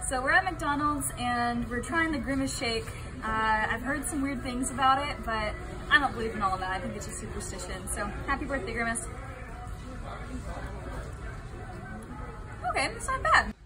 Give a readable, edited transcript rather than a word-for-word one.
So we're at McDonald's and we're trying the Grimace shake. I've heard some weird things about it, but I don't believe in all of that. I think it's a superstition. So happy birthday, Grimace. Okay, that's not bad.